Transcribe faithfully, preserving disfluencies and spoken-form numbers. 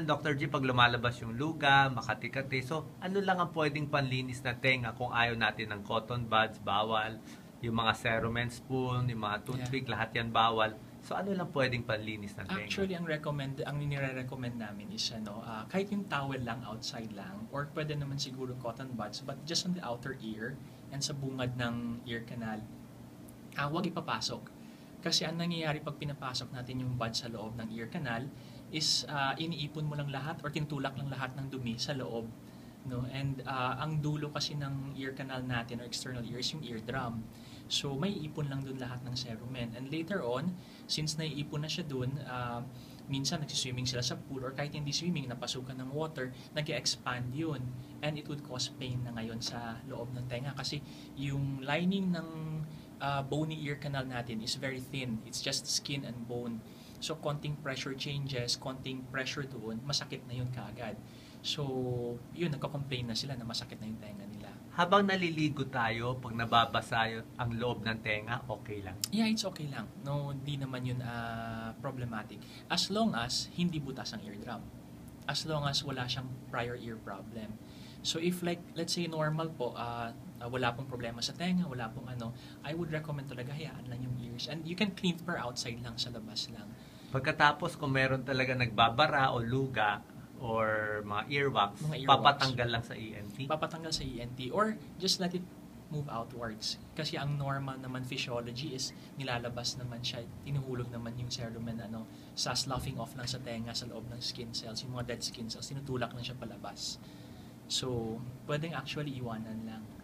Doctor G, pag lumalabas yung luga, makati-kati, so ano lang ang pwedeng panlinis na tenga kung ayaw natin ng cotton buds, bawal, yung mga cerumen spoon, yung mga toothpick, Yeah. lahat yan bawal. So ano lang pwedeng panlinis ng tenga? Actually, ang recommend, ang nire-recommend namin is ano, ah, kahit yung towel lang outside lang, or pwede naman siguro cotton buds, but just on the outer ear and sa bungad ng ear canal, ah, huwag ipapasok. Kasi ang nangyayari pag pinapasok natin yung buds sa loob ng ear canal is ah, iniipon mo lang lahat or tintulak lang lahat ng dumi sa loob, no? And ah, ang dulo kasi ng ear canal natin or external ear is yung eardrum. So may ipon lang dun lahat ng cerumen. And later on, since naiipon na siya dun, ah, minsan nagsiswimming sila sa pool or kahit hindi swimming, napasukan ng water, nag-expand yun. And it would cause pain na ngayon sa loob ng tenga kasi yung lining ng uh, bony ear canal natin is very thin. It's just skin and bone. So, konting pressure changes, konting pressure doon, masakit na yun kaagad. So, yun, nagko-complain na sila na masakit na yung tenga nila. Habang naliligo tayo, pag nababasa ang loob ng tenga, okay lang. Yeah, it's okay lang. No, hindi naman yun uh, problematic. As long as hindi butas ang eardrum. As long as wala siyang prior ear problem. So if like, let's say normal po, uh, uh, wala pong problema sa tenga, wala pong ano, I would recommend talaga hayaan lang yung ears. And you can clean per outside lang, sa labas lang. Pagkatapos, kung meron talaga nagbabara o luga or mga earwax, Mga earwax. papatanggal lang sa E N T. Papatanggal sa E N T or just let it move outwards. Kasi ang normal naman physiology is nilalabas naman siya, tinuhulog naman yung cerumen ano, sa sloughing off lang sa tenga sa loob ng skin cells, yung mga dead skin cells, tinutulak lang siya palabas. So, pwedeng actually iwanan lang.